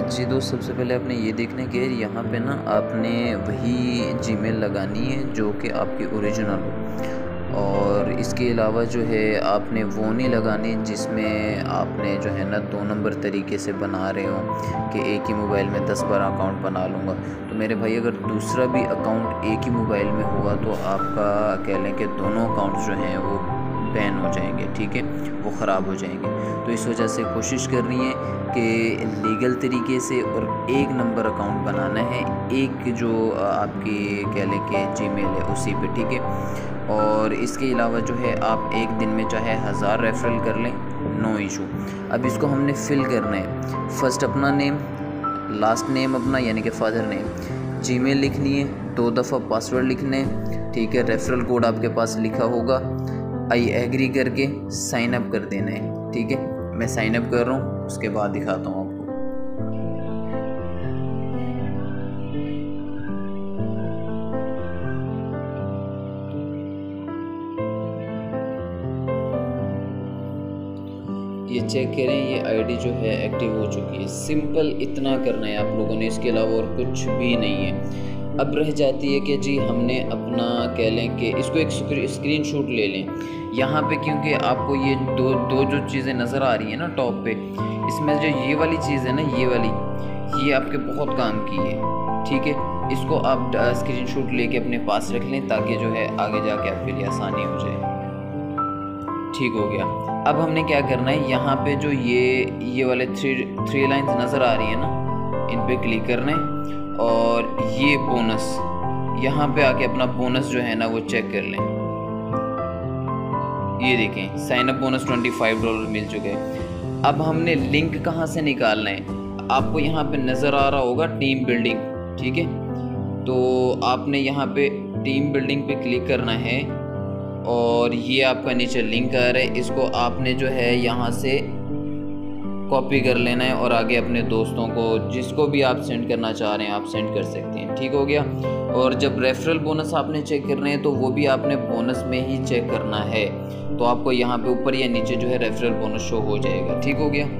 जी दोस्त, सबसे पहले आपने ये देखना है कि यहाँ पे ना आपने वही जीमेल लगानी है जो कि आपकी ओरिजिनल हो, और इसके अलावा जो है आपने वो नहीं लगानी जिसमें आपने जो है ना 2 नंबर तरीके से बना रहे हो कि एक ही मोबाइल में 10-12 अकाउंट बना लूँगा। तो मेरे भाई, अगर दूसरा भी अकाउंट एक ही मोबाइल में होगा तो आपका कह लें कि दोनों अकाउंट्स जो हैं वो बैन हो जाएंगे, ठीक है, वो ख़राब हो जाएंगे। तो इस वजह से कोशिश करनी है कि लीगल तरीके से और एक नंबर अकाउंट बनाना है, एक जो आपकी कह लें कि जीमेल है उसी पे, ठीक है। और इसके अलावा जो है आप एक दिन में चाहे 1000 रेफरल कर लें, नो इशू। अब इसको हमने फिल करना है। फर्स्ट अपना नेम, लास्ट नेम अपना यानी कि फादर नेम, जीमेल लिखनी है, 2 दफ़ा पासवर्ड लिखने हैं, ठीक है। रेफरल कोड आपके पास लिखा होगा, आई एग्री करके साइन अप कर देना है, ठीक है। मैं साइन अप कर रहा हूँ, उसके बाद दिखाता हूँ आपको। ये चेक करें, ये आईडी जो है एक्टिव हो चुकी है। सिंपल इतना करना है आप लोगों ने, इसके अलावा और कुछ भी नहीं है। अब रह जाती है कि जी हमने अपना कह लें कि इसको एक स्क्रीनशॉट ले लें यहाँ पे, क्योंकि आपको ये दो जो चीज़ें नज़र आ रही हैं ना टॉप पे, इसमें जो ये वाली चीज़ है ना, ये वाली, ये आपके बहुत काम की है, ठीक है। इसको आप स्क्रीनशॉट लेके अपने पास रख लें ताकि जो है आगे जाके आपके लिए आसानी हो जाए। ठीक हो गया। अब हमने क्या करना है, यहाँ पे जो ये वाले थ्री लाइंस नज़र आ रही है ना, इन पे क्लिक करना है और ये बोनस, यहाँ पे आके अपना बोनस जो है ना वो चेक कर लें। ये देखें, साइन अप बोनस $25 मिल चुके हैं। अब हमने लिंक कहाँ से निकालना है, आपको यहाँ पे नज़र आ रहा होगा टीम बिल्डिंग, ठीक है। तो आपने यहाँ पे टीम बिल्डिंग पे क्लिक करना है और ये आपका नीचे लिंक आ रहा है, इसको आपने जो है यहाँ से कॉपी कर लेना है और आगे अपने दोस्तों को, जिसको भी आप सेंड करना चाह रहे हैं आप सेंड कर सकते हैं, ठीक हो गया। और जब रेफरल बोनस आपने चेक करना है तो वो भी आपने बोनस में ही चेक करना है, तो आपको यहाँ पे ऊपर या नीचे जो है रेफरल बोनस शो हो जाएगा, ठीक हो गया।